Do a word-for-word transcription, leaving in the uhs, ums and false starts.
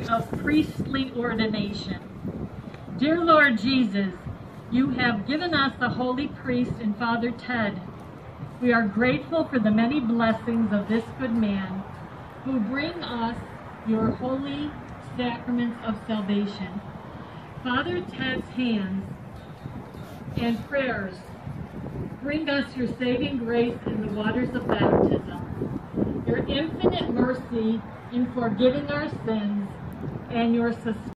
of priestly ordination. Dear Lord Jesus, you have given us a holy priest in Father Ted. We are grateful for the many blessings of this good man who bring us your holy sacraments of salvation. Father Ted's hands and prayers bring us your saving grace in the waters of baptism, your infinite mercy in forgiving our sins, and your sustaining